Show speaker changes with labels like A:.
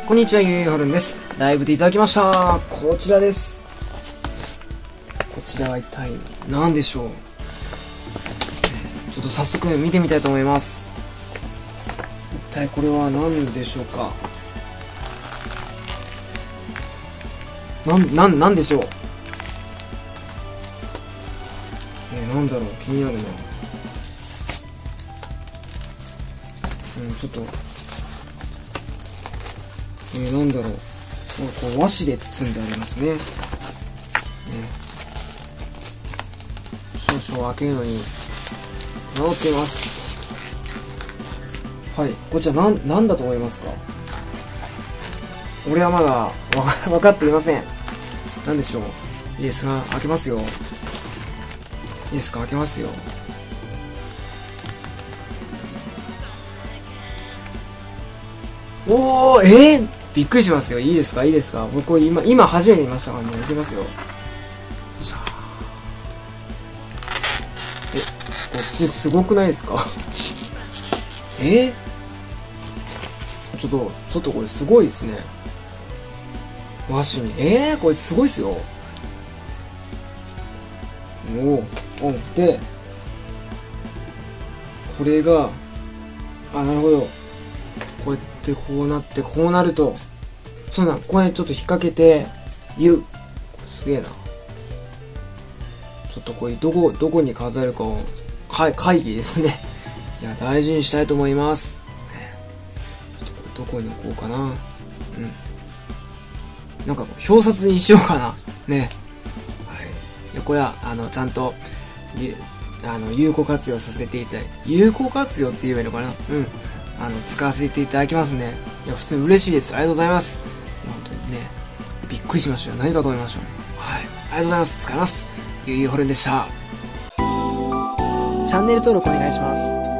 A: こんにちは、ゆいはるんです。ライブでいただきました。こちらです。こちらは一体何でしょう。ちょっと早速見てみたいと思います。一体これは何でしょうか。なんでしょう。なんだろう、気になるな。ちょっとなんだろう、こう和紙で包んでありますね。少々開けるのに迷っています。はい、こちらなんだと思いますか？俺はまだ分かっていません。なんでしょう。いいですか？開けますよ。いいですか？開けますよ。おー、びっくりしますよ。いいですか？いいですか？僕これ今初めて見ましたからね。開けますよ。これすごくないですか？ちょっとこれすごいですね。和紙に。これすごいっすよ。で、これが、なるほど。こうやってこうなって、こうなると、これちょっと引っ掛けて、すげえな。ちょっとこれどこに飾るかを、会議ですね。いや、大事にしたいと思います。どこに置こうかな。なんか表札にしようかな。ね。はい。いや、これは、ちゃんと、有効活用させていただいて、有効活用って言えばいいのかな。使わせていただきますね。いや、普通に嬉しいです。ありがとうございます。いや、本当にね、びっくりしましたよ。何かと思いました。はい。ありがとうございます。使います。ゆいほるんでした。チャンネル登録お願いします。